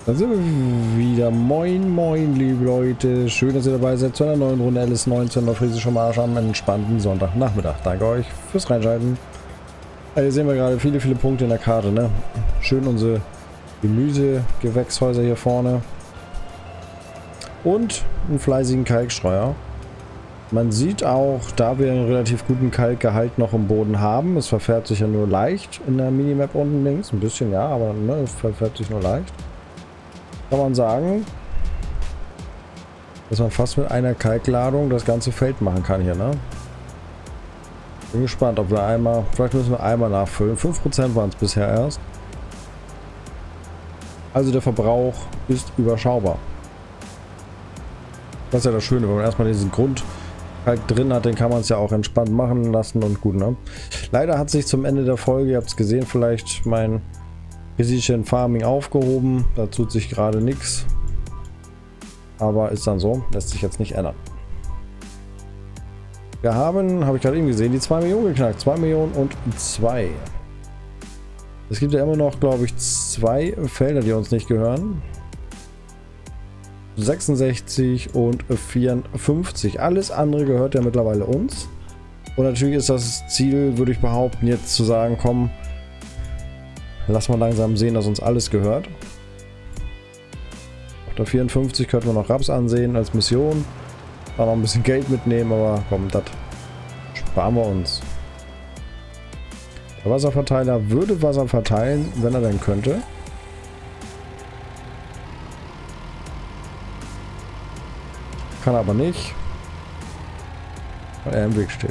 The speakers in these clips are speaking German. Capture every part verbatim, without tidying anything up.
Da sind wir wieder. Moin, moin, liebe Leute. Schön, dass ihr dabei seid zu einer neuen Runde L S neunzehn auf Friesischer Marsch am entspannten Sonntagnachmittag. Danke euch fürs Reinschalten. Hier sehen wir gerade viele, viele Punkte in der Karte, ne? Schön unsere Gemüsegewächshäuser hier vorne. Und einen fleißigen Kalkstreuer. Man sieht auch, da wir einen relativ guten Kalkgehalt noch im Boden haben, es verfärbt sich ja nur leicht in der Minimap unten links. Ein bisschen, ja, aber ne, es verfärbt sich nur leicht. Kann man sagen, dass man fast mit einer Kalkladung das ganze Feld machen kann hier, ne? Bin gespannt, ob wir einmal, vielleicht müssen wir einmal nachfüllen. fünf Prozent waren es bisher erst. Also der Verbrauch ist überschaubar. Das ist ja das Schöne, wenn man erstmal diesen Grundkalk drin hat, den kann man es ja auch entspannt machen lassen und gut, ne? Leider hat sich zum Ende der Folge, ihr habt es gesehen, vielleicht mein Precision Farming aufgehoben. Da tut sich gerade nichts. Aber ist dann so, lässt sich jetzt nicht ändern. Wir haben, habe ich gerade eben gesehen, die zwei Millionen geknackt. zwei Millionen und zwei. Es gibt ja immer noch, glaube ich, zwei Felder, die uns nicht gehören. sechsundsechzig und vierundfünfzig. Alles andere gehört ja mittlerweile uns. Und natürlich ist das Ziel, würde ich behaupten, jetzt zu sagen, komm, lass mal langsam sehen, dass uns alles gehört. Auf der vierundfünfzig könnten wir noch Raps ansehen als Mission. Da noch ein bisschen Geld mitnehmen, aber komm, das sparen wir uns. Der Wasserverteiler würde Wasser verteilen, wenn er denn könnte. Kann aber nicht, weil er im Weg steht.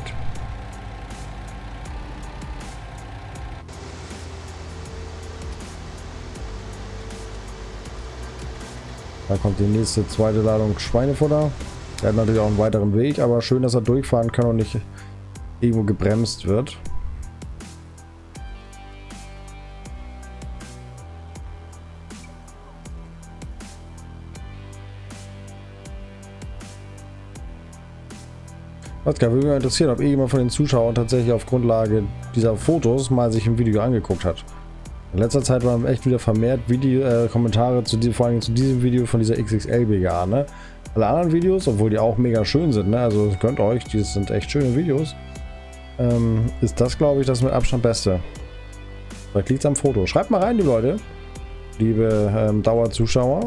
Da kommt die nächste zweite Ladung Schweinefutter. Er hat natürlich auch einen weiteren Weg, aber schön, dass er durchfahren kann und nicht irgendwo gebremst wird. Was kann mich interessieren, ob irgendjemand von den Zuschauern tatsächlich auf Grundlage dieser Fotos mal sich ein Video angeguckt hat. In letzter Zeit waren echt wieder vermehrt Video, äh, Kommentare zu die, vor allem zu diesem Video von dieser X X L B G A, ne? Alle anderen Videos, obwohl die auch mega schön sind, ne? Also gönnt euch, die sind echt schöne Videos. Ähm, ist das, glaube ich, das mit Abstand Beste. Vielleicht liegt es am Foto. Schreibt mal rein, die Leute, liebe ähm, Dauerzuschauer.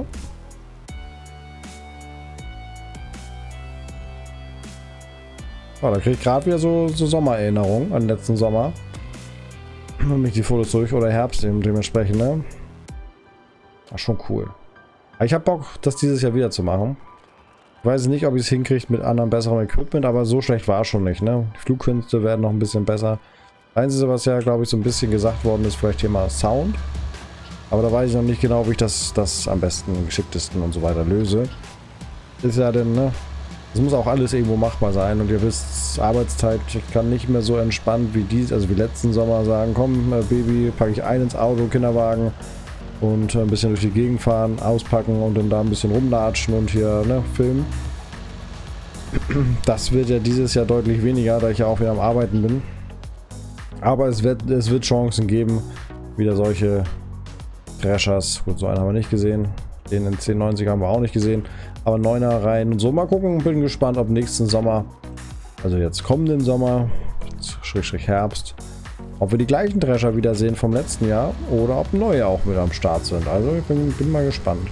Oh, da kriege ich gerade wieder so, so Sommererinnerungen an den letzten Sommer. Wenn mich die Fotos durch oder Herbst eben dementsprechend, ne? War schon cool. Aber ich habe Bock, das dieses Jahr wieder zu machen. Ich weiß nicht, ob ich es hinkriege mit anderem besserem Equipment, aber so schlecht war es schon nicht, ne? Die Flugkünste werden noch ein bisschen besser. Einzige, was ja, glaube ich, so ein bisschen gesagt worden ist, vielleicht hier mal Sound. Aber da weiß ich noch nicht genau, wie ich das, das am besten, geschicktesten und so weiter löse. Ist ja denn, ne? Es muss auch alles irgendwo machbar sein und ihr wisst, Arbeitszeit, ich kann nicht mehr so entspannt wie dies, also wie letzten Sommer sagen, komm Baby, packe ich ein ins Auto, Kinderwagen und ein bisschen durch die Gegend fahren, auspacken und dann da ein bisschen rumlatschen und hier, ne, filmen. Das wird ja dieses Jahr deutlich weniger, da ich ja auch wieder am Arbeiten bin. Aber es wird, es wird Chancen geben, wieder solche Thrashers, gut, so einen haben wir nicht gesehen. Den in zehn neunzig haben wir auch nicht gesehen. Aber neuner rein und so. Mal gucken. Bin gespannt, ob nächsten Sommer, also jetzt kommenden Sommer, Schrägstrich Herbst, ob wir die gleichen Drescher wiedersehen vom letzten Jahr oder ob neue auch wieder am Start sind. Also ich bin, bin mal gespannt.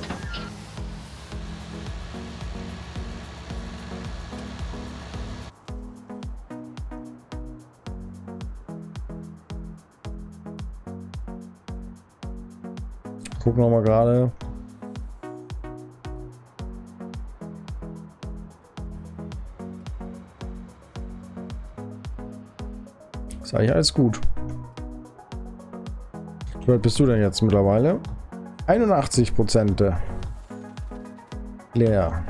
Gucken wir mal gerade. Ist eigentlich alles gut. Wie weit bist du denn jetzt mittlerweile? einundachtzig Prozent leer.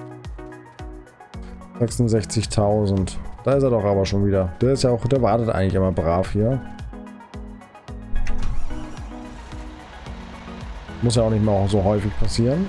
sechsundsechzigtausend. Da ist er doch aber schon wieder. Der ist ja auch, der wartet eigentlich immer brav hier. Muss ja auch nicht mehr so häufig passieren.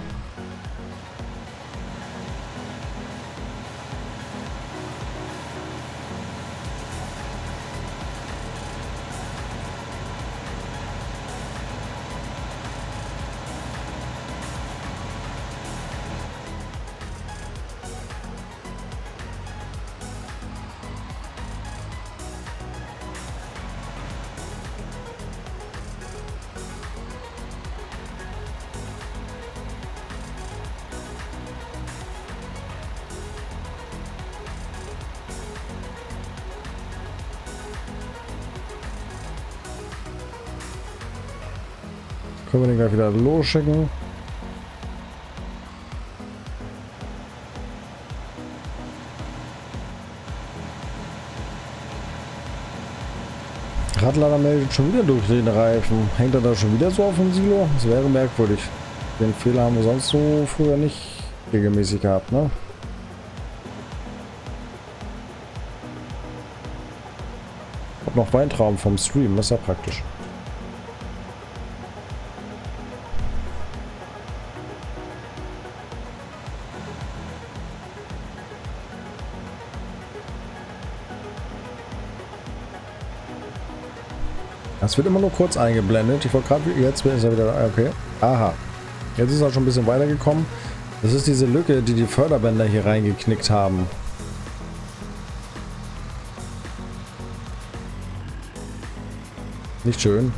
Können wir den gleich wieder losschicken. Radlader meldet schon wieder durch den Reifen. Hängt er da schon wieder so auf dem Silo? Das wäre merkwürdig. Den Fehler haben wir sonst so früher nicht regelmäßig gehabt, ne? Hab noch Weintrauben vom Stream, das ist ja praktisch. Das wird immer nur kurz eingeblendet. Ich wollte gerade, jetzt ist er wieder, okay. Aha. Jetzt ist er schon ein bisschen weitergekommen. Das ist diese Lücke, die die Förderbänder hier reingeknickt haben. Nicht schön.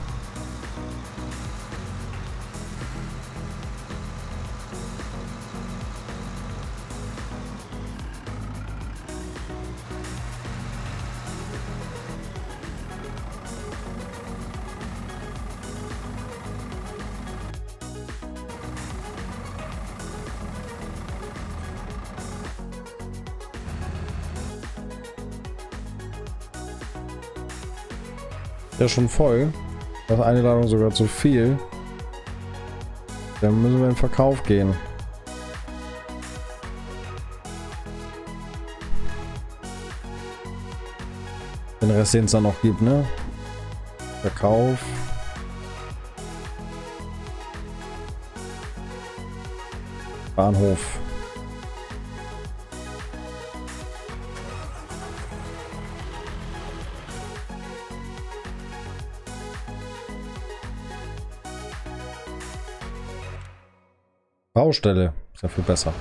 Der ist schon voll. Das ist eine Ladung sogar zu viel. Dann müssen wir in den Verkauf gehen. Den Rest, den es dann noch gibt, ne? Verkauf. Bahnhof. Baustelle. Ist ja viel besser.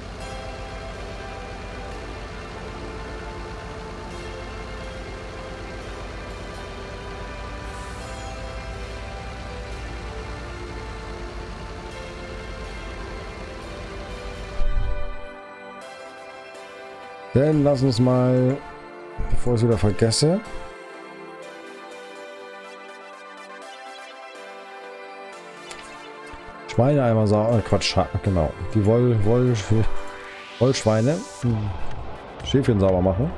Dann lass uns mal, bevor ich es wieder vergesse, Schweine einmal sauber, äh, Quatsch, genau, die Woll, Woll, Wollschweine, hm. Schäfchen sauber machen.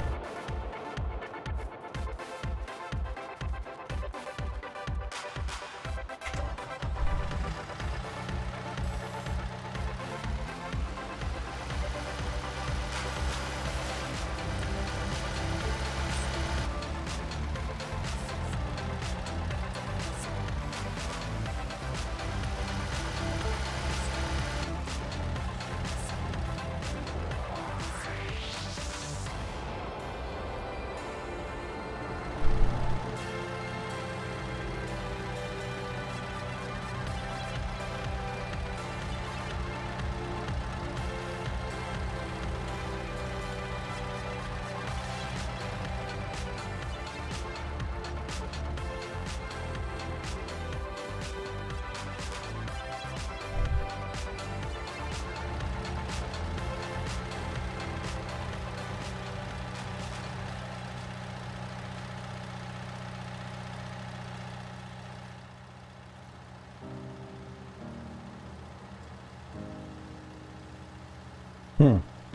Hm.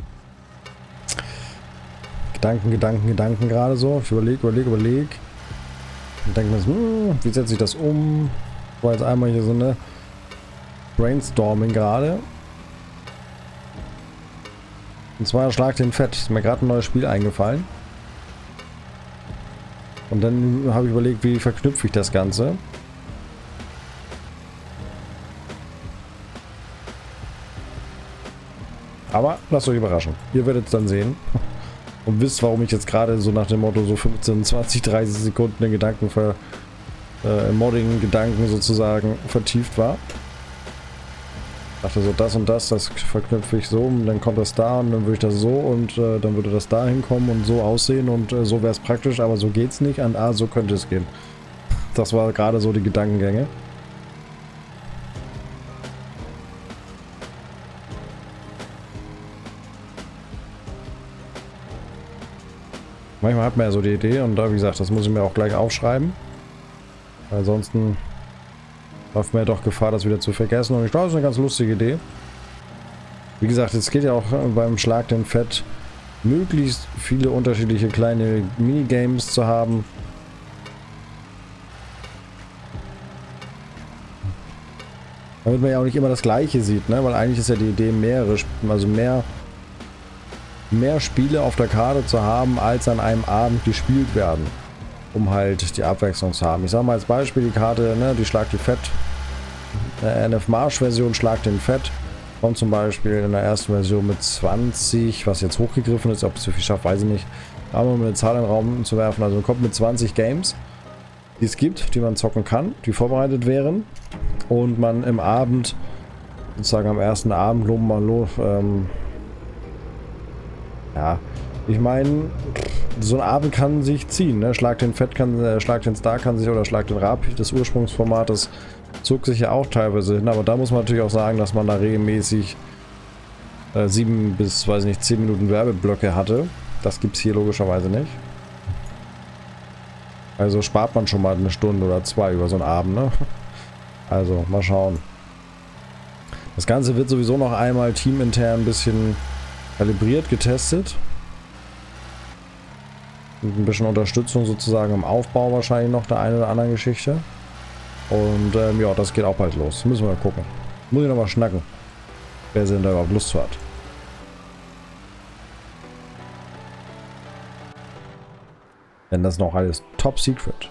Gedanken, Gedanken, Gedanken gerade so. Ich überlege, überlege, überlege. Und denke mir so, hm, wie setze ich das um? War jetzt einmal hier so eine Brainstorming gerade. Und zwar Schlag den Fett. Ist mir gerade ein neues Spiel eingefallen. Und dann habe ich überlegt, wie verknüpfe ich das Ganze. Aber lasst euch überraschen. Ihr werdet es dann sehen. Und wisst, warum ich jetzt gerade so nach dem Motto so fünfzehn, zwanzig, dreißig Sekunden in Gedanken ver... Äh, Modding-Gedanken sozusagen vertieft war. Ich dachte so, das und das, das verknüpfe ich so und dann kommt das da und dann würde ich das so und äh, dann würde das da hinkommen und so aussehen und äh, so wäre es praktisch, aber so geht's nicht. Und ah, so könnte es gehen. Das war gerade so die Gedankengänge. Manchmal hat man ja so die Idee und da, wie gesagt, das muss ich mir auch gleich aufschreiben. Weil ansonsten läuft mir ja doch Gefahr, das wieder zu vergessen. Und ich glaube, das ist eine ganz lustige Idee. Wie gesagt, es geht ja auch beim Schlag den Fett, möglichst viele unterschiedliche kleine Minigames zu haben. Damit man ja auch nicht immer das Gleiche sieht, ne? Weil eigentlich ist ja die Idee, mehrere, also mehr, mehr Spiele auf der Karte zu haben, als an einem Abend gespielt werden. Um halt die Abwechslung zu haben. Ich sage mal als Beispiel die Karte, ne, die Schlag die Fett, äh, N F Marsch-Version Schlag den Fett. Kommt zum Beispiel in der ersten Version mit zwanzig, was jetzt hochgegriffen ist, ob es so viel schafft, weiß ich nicht. Aber um eine Zahl in den Raum zu werfen, also kommt mit zwanzig Games, die es gibt, die man zocken kann, die vorbereitet wären. Und man im Abend, sozusagen am ersten Abend, loben mal los, ähm, ja, ich meine, so ein Abend kann sich ziehen, ne? Schlag den Fett kann, äh, Schlag den Star kann sich, oder Schlag den Rab des Ursprungsformates, zog sich ja auch teilweise hin, aber da muss man natürlich auch sagen, dass man da regelmäßig äh, sieben bis, weiß nicht, zehn Minuten Werbeblöcke hatte. Das gibt es hier logischerweise nicht. Also spart man schon mal eine Stunde oder zwei über so einen Abend, ne? Also, mal schauen. Das Ganze wird sowieso noch einmal teamintern ein bisschen kalibriert, getestet. Mit ein bisschen Unterstützung sozusagen im Aufbau wahrscheinlich noch der einen oder anderen Geschichte. Und ähm, ja, das geht auch bald los. Müssen wir mal gucken. Muss ich noch mal schnacken, wer denn da überhaupt Lust zu hat. Denn das ist noch alles top secret.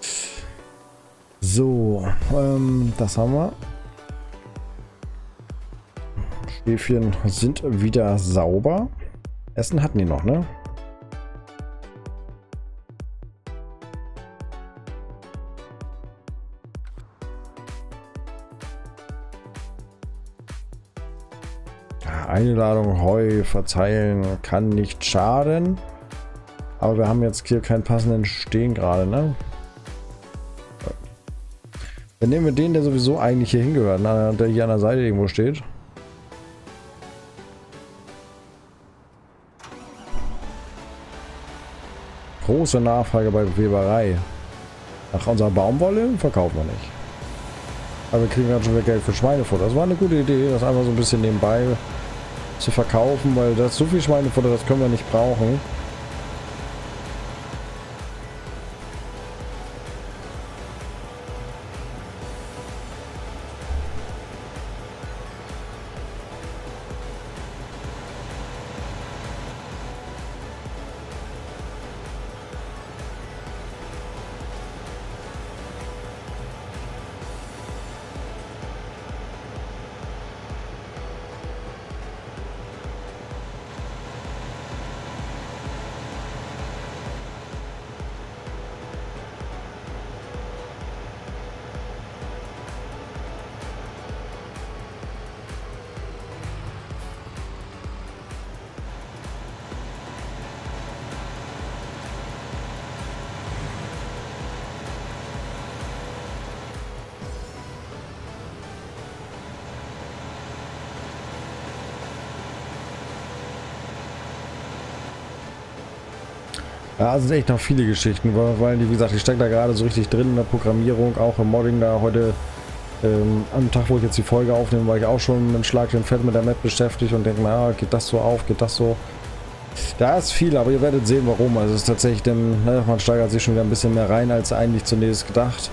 So, ähm, das haben wir. Schäfchen sind wieder sauber. Essen hatten die noch, ne? Eine Ladung Heu verteilen kann nicht schaden. Aber wir haben jetzt hier keinen passenden Stehen gerade, ne? Dann nehmen wir den, der sowieso eigentlich hier hingehört, ne? Der hier an der Seite irgendwo steht. Große Nachfrage bei Weberei. Nach unserer Baumwolle verkaufen wir nicht. Aber wir kriegen gerade schon wieder Geld für Schweinefutter. Das war eine gute Idee, das einfach so ein bisschen nebenbei zu verkaufen, weil das so viel Schweinefutter, das können wir nicht brauchen. Ja, es sind echt noch viele Geschichten, weil, weil wie gesagt, ich stecke da gerade so richtig drin in der Programmierung, auch im Modding da heute. Ähm, am Tag, wo ich jetzt die Folge aufnehme, war ich auch schon mit Schlag den Fett mit der Map beschäftigt und denke mir, ja, geht das so auf, geht das so. Da ist viel, aber ihr werdet sehen, warum. Also es ist tatsächlich, denn, ne, man steigert sich schon wieder ein bisschen mehr rein, als eigentlich zunächst gedacht.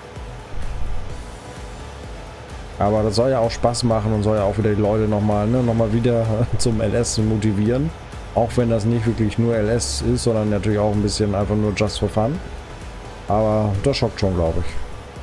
Aber das soll ja auch Spaß machen und soll ja auch wieder die Leute nochmal, ne, nochmal wieder zum L S motivieren. Auch wenn das nicht wirklich nur L S ist, sondern natürlich auch ein bisschen einfach nur just for fun. Aber das schockt schon, glaube ich.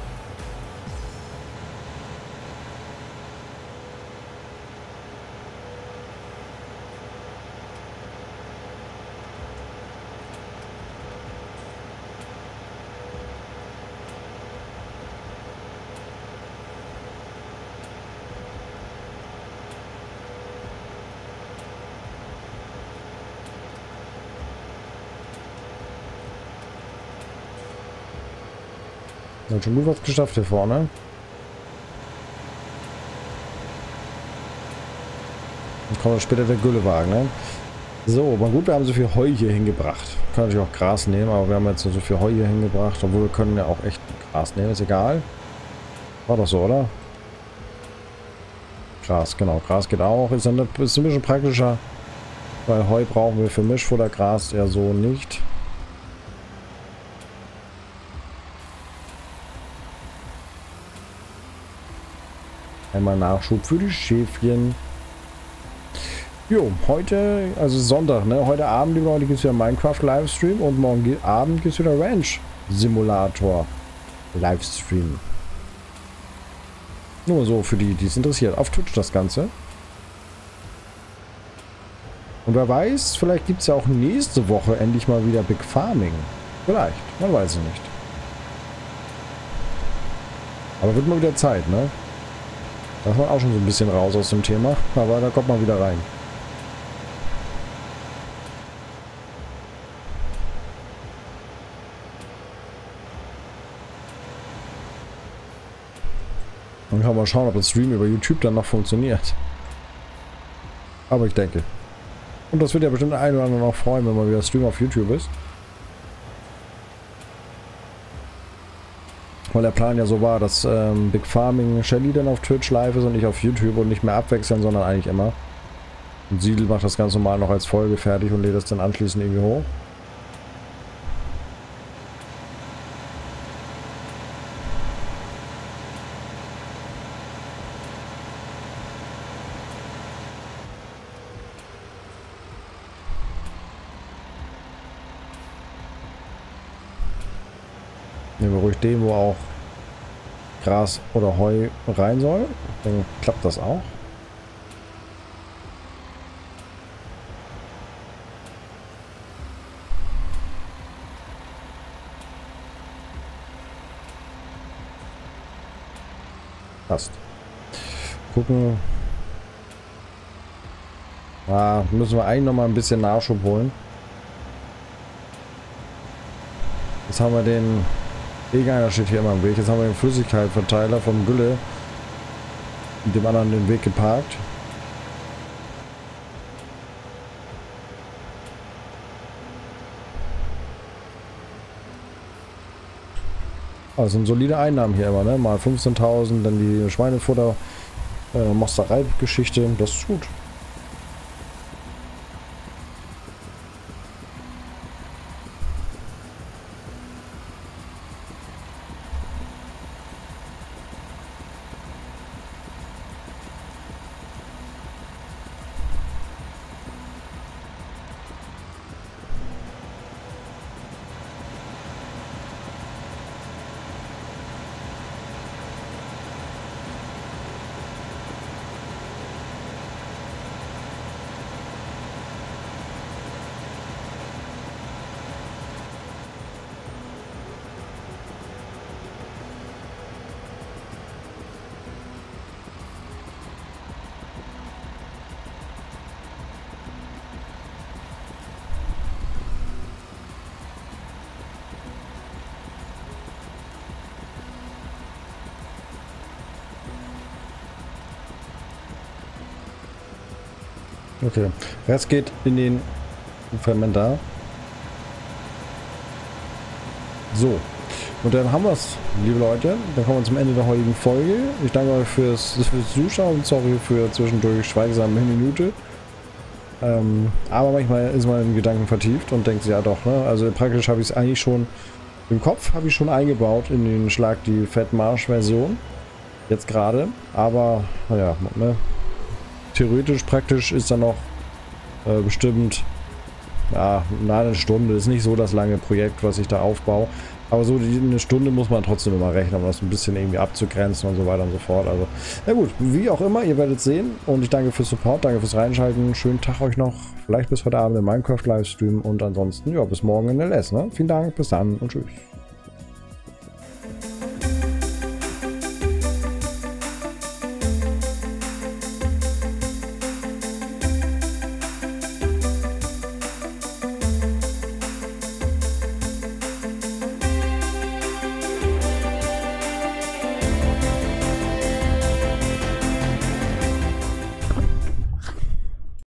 Hat schon gut was geschafft hier vorne. Dann kommt später der Güllewagen, ne? So, aber gut, wir haben so viel Heu hier hingebracht. Wir können natürlich auch Gras nehmen, aber wir haben jetzt so viel Heu hier hingebracht, obwohl wir können ja auch echt Gras nehmen, ist egal. War doch so, oder? Gras, genau. Gras geht auch. Ist, ein, ist ein bisschen praktischer, weil Heu brauchen wir für Mischfutter, Gras eher so nicht. Einmal Nachschub für die Schäfchen. Jo, heute, also Sonntag, ne? Heute Abend, liebe Leute, gibt es wieder Minecraft Livestream und morgen Abend gibt es wieder Ranch Simulator Livestream. Nur so für die, die es interessiert. Auf Twitch das Ganze. Und wer weiß, vielleicht gibt es ja auch nächste Woche endlich mal wieder Big Farming. Vielleicht, man weiß es nicht. Aber wird mal wieder Zeit, ne? Da ist man auch schon so ein bisschen raus aus dem Thema, aber da kommt man wieder rein. Dann kann man mal schauen, ob das Stream über YouTube dann noch funktioniert. Aber ich denke. Und das wird ja bestimmt der eine oder andere noch freuen, wenn mal wieder Stream auf YouTube ist. Weil der Plan ja so war, dass ähm, Big Farming Shelly dann auf Twitch live ist und nicht auf YouTube und nicht mehr abwechseln, sondern eigentlich immer. Und Siedel macht das ganz normal noch als Folge fertig und lädt das dann anschließend irgendwie hoch. Nehmen wir ruhig den, wo auch Gras oder Heu rein soll. Dann klappt das auch. Passt. Gucken. Ah, müssen wir eigentlich noch mal ein bisschen Nachschub holen. Jetzt haben wir den... Irgendeiner steht hier immer im Weg. Jetzt haben wir den Flüssigkeitsverteiler vom Gülle mit dem anderen den Weg geparkt. Aber es sind solide Einnahmen hier immer, ne? Mal fünfzehntausend, dann die Schweinefutter, äh, Mosterei-Geschichte. Das ist gut. Okay, Rest geht in den Fermenter. So, und dann haben wir es, liebe Leute. Dann kommen wir zum Ende der heutigen Folge. Ich danke euch fürs, fürs Zuschauen. Sorry für zwischendurch schweigsame Minute. Ähm, aber manchmal ist man in Gedanken vertieft und denkt sich, ja doch, ne? Also praktisch habe ich es eigentlich schon im Kopf, habe ich schon eingebaut in den Schlag die Fettmarsch-Version. Jetzt gerade. Aber, naja, ne? Theoretisch, praktisch ist dann noch äh, bestimmt ja, eine Stunde. Ist nicht so das lange Projekt, was ich da aufbaue. Aber so die, eine Stunde muss man trotzdem immer rechnen, um das ein bisschen irgendwie abzugrenzen und so weiter und so fort. Also, na gut, wie auch immer, ihr werdet sehen. Und ich danke fürs Support, danke fürs Reinschalten. Schönen Tag euch noch. Vielleicht bis heute Abend im Minecraft-Livestream. Und ansonsten, ja, bis morgen in L S. Ne? Vielen Dank, bis dann und tschüss.